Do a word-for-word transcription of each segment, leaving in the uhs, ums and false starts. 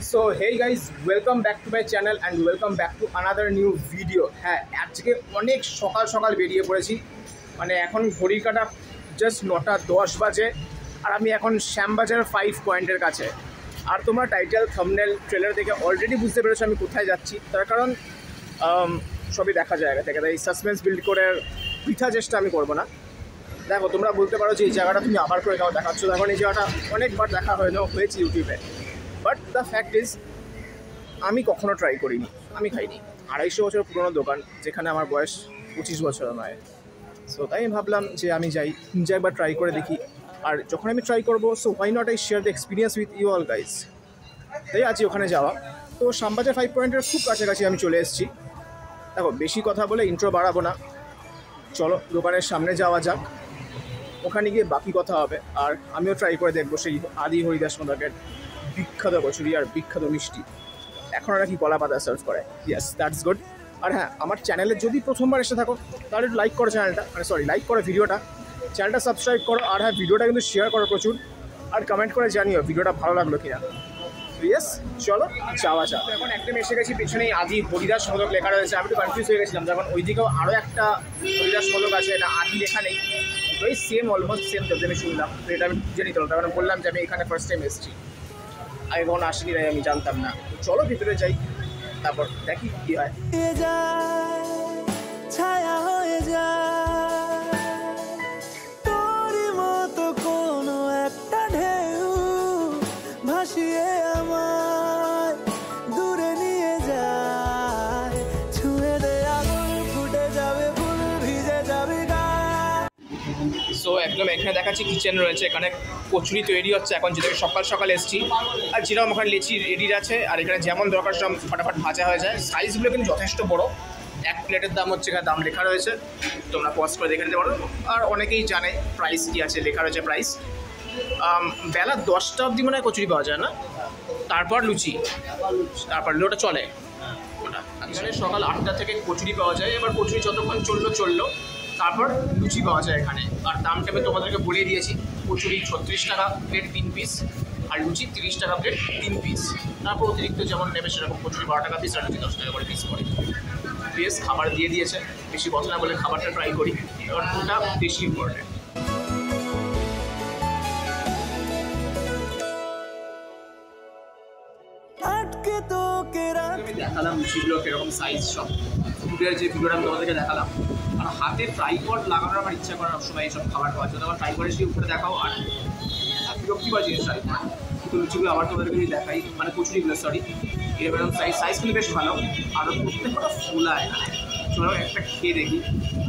So hey guys, welcome back to my channel and welcome back to another new video. হ্যাঁ, আজকে অনেক সকাল সকাল বেরিয়ে পড়েছি। মানে এখন ঘড়ির কাঁটা জাস্ট নটা দশ বাজে আর আমি এখন শ্যামবাজার ফাইভ পয়েন্টের কাছে। আর তোমরা টাইটেল থাম্বনেল ট্রেলার দেখে অলরেডি বুঝতে পেরেছো আমি কোথায় যাচ্ছি। তার কারণ সবই দেখা জায়গা থেকে, তাই সাসপেন্স বিল্ড করে পিঠা চেষ্টা আমি করবো না। দেখো, তোমরা বলতে পারো যে এই জায়গাটা তুমি আবার করে কাউ দেখাচ্ছ, এখন এই জায়গাটা অনেকবার দেখা হয় না হয়েছে ইউটিউবে। বাট দ্য ফ্যাক্ট ইজ আমি কখনো ট্রাই করিনি, আমি খাইনি। আড়াইশো বছর পুরোনো দোকান, যেখানে আমার বয়স পঁচিশ বছর নয়। সো তাই আমি ভাবলাম যে আমি যাই, যে একবার ট্রাই করে দেখি। আর যখন আমি ট্রাই করবো, so why not I share the experience with you all guys. তাই আজকে ওখানে যাওয়া। তো শ্যামবাজার ফাইভ পয়েন্টের খুব কাছাকাছি আমি চলে এসেছি। দেখো, বেশি কথা বলে ইন্ট্রো বাড়াবো না, চলো দোকানের সামনে যাওয়া যাক, ওখানে গিয়ে বাকি কথা হবে। আর আমিও ট্রাই করে দেখবো সেই আদি হরিদাস মোদাকের বিখ্যাত কচুরি আর বিখ্যাত মিষ্টি। এখন ওরা কি কলা পাতা সার্ভ করে। Yes, that's good. আর হ্যাঁ, আমার চ্যানেলে যদি প্রথমবার এসে থাকো তাহলে একটু লাইক করো চ্যানেলটা, মানে সরি লাইক করো ভিডিওটা, চ্যানেলটা সাবস্ক্রাইব করো। আর হ্যাঁ, ভিডিওটা কিন্তু শেয়ার করো প্রচুর, আর কমেন্ট করে জানিও ভিডিওটা ভালো লাগলো কিনা। ইয়েস, চলো যাওয়া যাক। এখন একদম এসে গেছি, পেছনেই আদি হরিদাস মোদক লেখা রয়েছে। আমি একটু কনফিউজ হয়ে গেছিলাম, যখন ওইদিকেও আরও একটা হরিদাস মোদক আছে, এটা আদি লেখা নেই। তো এই সেম অলমোস্ট সেম তো আমি শুনলাম, তো এটা আমি জেনে তো, তার মানে বললাম যে আমি এখানে ফার্স্ট টাইম এসেছি, আগে কখনো আসিনি, তাই আমি জানতাম না। চলো ভিতরে যাই, তারপর দেখি কি হয়। ছায়া হয়ে যায় তোর মতো কোনো একটা ঢেউ, ভাসিয়ে আমায় দূরে নিয়ে যায়, ছুঁয়ে দে আগুন, ফুটে যাবে ফুল, ভিজে যাবে গা। সো একদম এখানে দেখাচ্ছি কিচেন রয়েছে, এখানে কচুরি তৈরি হচ্ছে এখন, যেটাকে সকাল সকাল এসেছি। আর যেরকম ওখানে লেচি রেডি আছে, আর এখানে যেমন দরকার সব ফটাফট ভাজা হয়ে যায়। সাইজগুলো কিন্তু যথেষ্ট বড়, এক প্লেটের দাম হচ্ছে, এখানে দাম লেখা রয়েছে, তোমরা পজ করে দেখে নিতে পারো। আর অনেকেই জানে প্রাইস কী আছে, লেখা রয়েছে প্রাইস। বেলা দশটা অবধি মনে হয় কচুরি পাওয়া যায় না, তারপর লুচি, তারপর ওটা চলে ওটা। এখানে সকাল আটটা থেকে কচুরি পাওয়া যায়। এবার কচুরি যতক্ষণ চললো চললো তারপর লুচি পাওয়া যায় এখানে। আর দামটা আমি তোমাদেরকে বলে দিয়েছি, কচুরি ছত্রিশ টাকা প্লেট তিন পিস, আর লুচি তিরিশ টাকা প্লেট তিন পিস। তারপর অতিরিক্ত যেমন নেবে সেরকম, কচুরি বারো টাকা পিস আর লুচি দশ টাকা করে পিস করে। বেশ খাবার দিয়ে দিয়েছে, বেশি কথা না বলে খাবারটা ট্রাই করি, কারণ ওটা বেশি ইম্পর্টেন্ট। আমি দেখালাম লুচিগুলো কীরকম সাইজ, সব ফুটের যে ভিডিওটা আমি তোমাদেরকে দেখালাম। আর হাতে ট্রাইপড লাগানোর আমার ইচ্ছা করে সবসময় এইসব খাবার খাওয়ার জন্য, আমার ট্রাইপডের সেই উপরে দেখাও। আর বিরক্তিকর জিনিস ট্রাইপড, কিন্তু লুচিগুলো আবার তোমাদেরকে যদি দেখাই, মানে কচুরিগুলো সরি, এরকম সাইজ সাইজ কিন্তু বেশ ভালো। আর প্রত্যেকটা ফোলা এখানে, চলো একটা খেয়ে দেখি।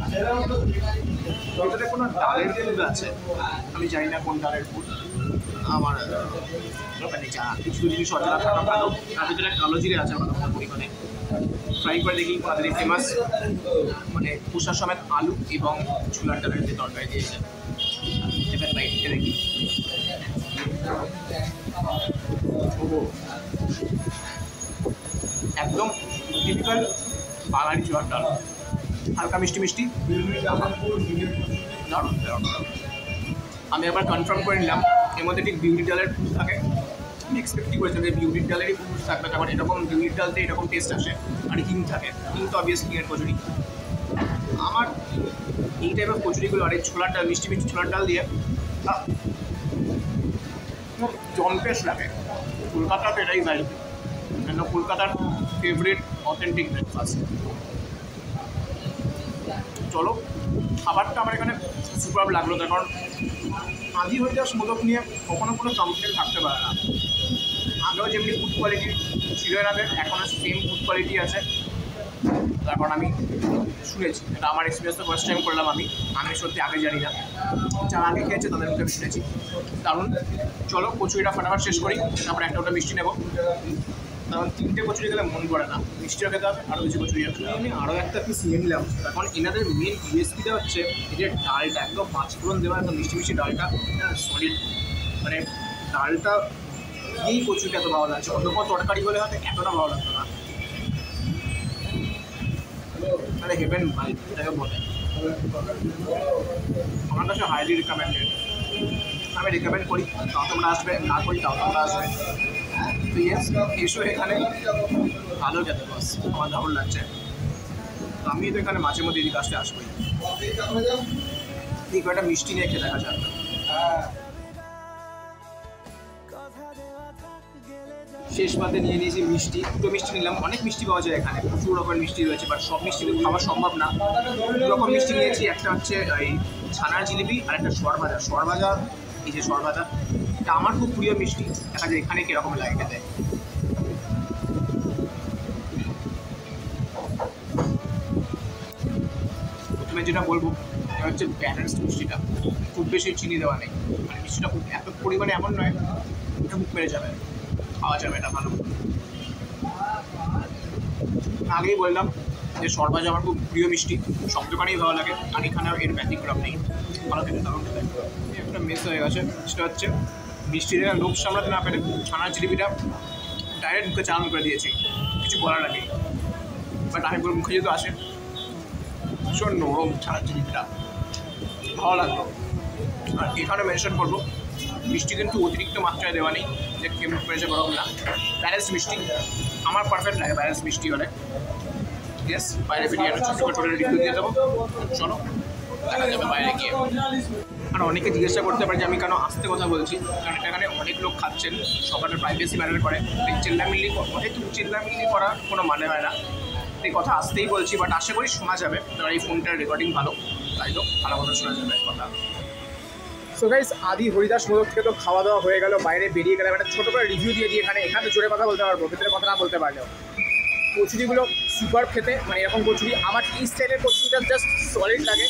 ভিতরে কোনো ডালের ফুল আছে, আমি জানি না কোন ডালের ফুল, আমার মানে যা কিছু জিনিস অজানা থাকা ভালো। তার ভিতরে কালো জিরে আছে ভালো পরিমাণে। ফ্রাই করে দেখি তাদের ফেমাস, মানে পুষার সমেত আলু এবং ছোলার ডালের যে তরকারি দিয়েছে, এবার ফ্রাই খেয়ে দেখি। একদম টিপিক্যাল বাঙালি ছোলার ডাল, হালকা মিষ্টি মিষ্টি, দারুণ দারুণ। আমি একবার কনফার্ম করে নিলাম এর মধ্যে ঠিক বিউলির ডালের ফুল থাকে। আমি এক্সপেক্টই করেছিলাম যে বিউলির ডালেরই ফুল থাকবে, কারণ এরকম বিউলির ডালতে এরকম টেস্ট আসে, আর হিং থাকে, কিন্তু অবভিয়াসলি এর কচুরি। আমার এই টাইপের কচুরিগুলো আর এই ছোলার ডাল, মিষ্টি মিষ্টি ছোলার ডাল দিয়ে জম্পেশ লাগে। কলকাতাতে এটাই ভাই, কেন কলকাতার ফেভারিট অথেন্টিক ব্রেকফাস্ট। চলো, খাবারটা আমার এখানে সুপার লাগলো, তার কারণ আদি হরিদাস মোদক নিয়ে কখনো কোনো কমপ্লেন থাকতে পারে না। আগেও যেমনি ফুড কোয়ালিটি ছিল এর আগে, এখনও সেম ফুড কোয়ালিটি আছে। তার কারণ আমি শুনেছি, এটা আমার এক্সপিরিয়েন্স তো ফার্স্ট টাইম করলাম আমি, আমি সত্যি আগে জানি না, যারা আগে খেয়েছে তাদের মধ্যে আমি শুনেছি। কারণ চলো কচুরিটা ফটাফট শেষ করি, তারপরে একটা ওটা মিষ্টি নেবো, কারণ তিনটে কচুরি খেলে মন করে না, মিষ্টিও খেতে হবে, আরও কিছু কচুরি আছে। আমি আরও একটা পিস নিয়ে নিলাম, কারণ এনাদের মেন ইউএসপিটা হচ্ছে এদের ডালটা, একদম পাঁচফোড়ন দেওয়া একদম মিষ্টি মিষ্টি ডালটা, হ্যাঁ সলিড, মানে ডালটা দিয়েই কচুরিটা এত ভালো লাগছে। অন্য কোনো তরকারি বলে হয়তো এতটা ভালো লাগতো না, মানে হেভেন ভাই এটাকে বলে। আমার কাছে হাইলি রিকমেন্ডেড, আমি রিকমেন্ড করি, তাও তোমরা আসবে, না করি তাও তোমরা আসবে। তো ইয়েস এসো এখানে ভালো খেতে বস, আমার দারুণ লাগছে। তো আমি তো এখানে মাঝে মধ্যে এদিকে আসতে আসবোই। এই কয়েকটা মিষ্টি নিয়ে খেয়ে দেখা যাক। শেষ পাতে নিয়ে নিয়েছি মিষ্টি, দুটো মিষ্টি নিলাম। অনেক মিষ্টি পাওয়া যায় এখানে, প্রচুর রকমের মিষ্টি রয়েছে, বাট সব মিষ্টি খাওয়া সম্ভব না। দু রকম মিষ্টি নিয়েছি, একটা হচ্ছে এই ছানার জিলিপি আর একটা সরভাজা। সরভাজা এই যে সরভাজা, এটা আমার খুব প্রিয় মিষ্টি। দেখা যায় এখানে কীরকম লাগে খেতে। প্রথমে যেটা বলবো এটা হচ্ছে ব্যালেন্সড মিষ্টিটা, খুব বেশি চিনি দেওয়া নেই। মানে মিষ্টিটা খুব এত পরিমাণে এমন নয় এটা মুখ মেরে যাবে, খাওয়া যাবে এটা ভালো। আগেই বললাম যে সরভাজা আমার খুব প্রিয় মিষ্টি, সব দোকানেই ভালো লাগে, আর এখানে এর ব্যতিক্রম নেই, ভালো খেতে দারুণ খেতে। একটা মিস হয়ে গেছে, সেটা হচ্ছে মিষ্টির লোভ সামলাতে না পেরে ছানার জিলিপিটা ডাইরেক্ট মুখে চালান করে দিয়েছি, কিছু বলার আগেই। বাট আমি পুরো মুখে যেহেতু আসে ভীষণ নরম ছানার জিলিপিটা, ভালো লাগলো। আর এখানে মেনশন করবো মিষ্টি কিন্তু অতিরিক্ত মাত্রায় দেওয়া নেই, যে কেমন পেয়েছে বরং না, ব্যালেন্স মিষ্টি আমার পারফেক্ট লাগে ব্যালেন্স মিষ্টি হলে। ইয়েস, বাইরে বেরিয়ে একটা ছোটো ছোটো রিভিউ দিয়ে দেবো, চলো দেখা যাবে বাইরে গিয়ে। আর অনেকে জিজ্ঞাসা করতে পারে যে আমি কেন আস্তে কথা বলছি, কারণ এখানে অনেক লোক খাচ্ছেন, সবার প্রাইভেসি ম্যাটার করে। চিল্লামিল্লি যেহেতু চিল্লামিল্লি করার কোনো মানে হয় না, এই কথা আসতেই বলছি, বাট আশা করি শোনা যাবে, কারণ এই ফোনটার রেকর্ডিং ভালো, তাই তো ভালো কথা শোনা যাবে কথা। সো গাইস, আদি হরিদাস মোদক থেকে তো খাওয়া দাওয়া হয়ে গেল, বাইরে বেরিয়ে গেলাম, একটা ছোটো করে রিভিউ দিয়ে দিই। এখানে এখানে জোরে কথা বলতে পারবো, ভিতরে কথা না বলতে পারলেও। কচুরিগুলো সুপার খেতে, মানে এরকম কচুরি আমার এই স্টাইলের কচুরিটা জাস্ট সলিড লাগে,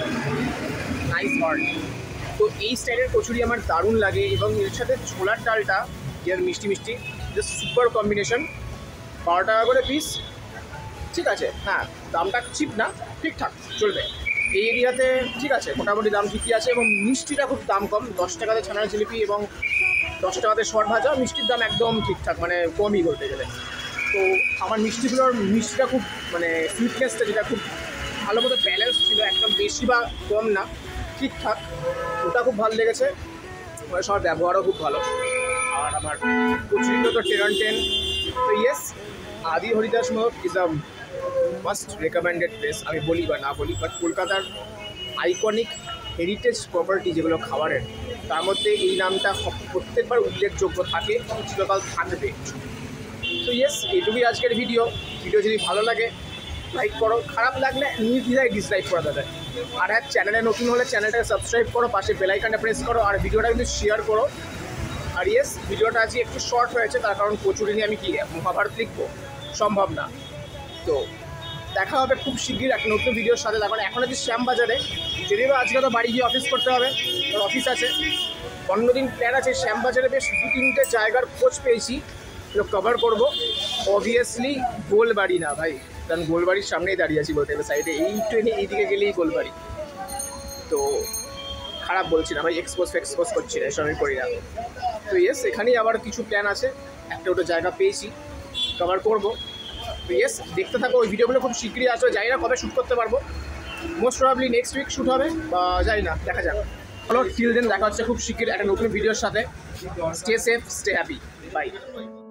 নাইস হর্ন। তো এই স্টাইলের কচুরি আমার দারুণ লাগে, এবং এর সাথে ছোলার ডালটা এর মিষ্টি মিষ্টি জাস্ট সুপার কম্বিনেশন। বারো টাকা করে পিস, ঠিক আছে, হ্যাঁ দামটা চিপ না, ঠিকঠাক চলবে এই এরিয়াতে, ঠিক আছে মোটামুটি দাম ঠিকই আছে। এবং মিষ্টিটা খুব দাম কম, দশ টাকাতে ছানার জিলিপি এবং দশ টাকাতে শর্ট ভাজা, মিষ্টির দাম একদম ঠিকঠাক, মানে কমই বলতে গেলে। তো আমার মিষ্টিগুলোর মিষ্টিটা খুব মানে সুইটনেসটা যেটা খুব ভালো মতো ব্যালেন্স ছিল, একদম বেশি বা কম না, ঠিকঠাক, ওটা খুব ভালো লেগেছে। মানে সবার ব্যবহারও খুব ভালো, আর আমার কচুরিগুলো তো টেন অন টেন। তো yes, Adi Haridas Modak is a must recommended place, আমি বলি বা না বলি, বাট কলকাতার আইকনিক হেরিটেজ প্রপার্টি যেগুলো খাবারের, তার মধ্যে এই নামটা প্রত্যেকবার উল্লেখযোগ্য থাকে, চিরকাল থাকবে। তো ইয়েস, এইটুকুই আজকের ভিডিও। ভিডিও যদি ভালো লাগে লাইক করো, খারাপ লাগলে নির্দ্বিধায় ডিসলাইক করা যাবে। আর হ্যাঁ, চ্যানেলে নতুন হলে চ্যানেলটাকে সাবস্ক্রাইব করো, পাশে বেল আইকনটা প্রেস করো, আর ভিডিওটা কিন্তু শেয়ার করো। আর ইয়েস, ভিডিওটা আজকে একটু শর্ট হয়েছে, তার কারণ কচুরি নিয়ে আমি কি মহাভারত লিখবো, সম্ভব না। তো দেখা হবে খুব শিগগির একটা নতুন ভিডিওর সাথে। তখন এখন আছে শ্যামবাজারে, যদিও আজকে তো বাড়ি গিয়ে অফিস করতে হবে, ওর অফিস আছে। অন্যদিন প্ল্যান আছে শ্যামবাজারে বেশ দু তিনটে জায়গার খোঁজ পেয়েছি, এগুলো কভার করবো। অবভিয়াসলি গোলবাড়ি না ভাই, কারণ গোলবাড়ির সামনেই দাঁড়িয়ে আছি বলতে গেলে, সাইডে এই ট্রেনে এইদিকে গেলেই গোলবাড়ি। তো খারাপ বলছি না ভাই, এক্সপোজ ফেক্সপোজ করছি না, এসব আমি করি না। তো ইয়েস, এখানেই আবার কিছু প্ল্যান আছে, একটা ওটা জায়গা পেয়েছি, কভার করবো। তো ইয়েস, দেখতে থাকো, ওই ভিডিওগুলো খুব শীঘ্রই আসবে, জানি না কবে শ্যুট করতে পারবো, most probably next week shoot হবে বা জানি না, দেখা যাক। চলো টিল দেন দেখা হচ্ছে খুব শীঘ্রই একটা নতুন ভিডিওর সাথে। Stay safe, stay happy, by.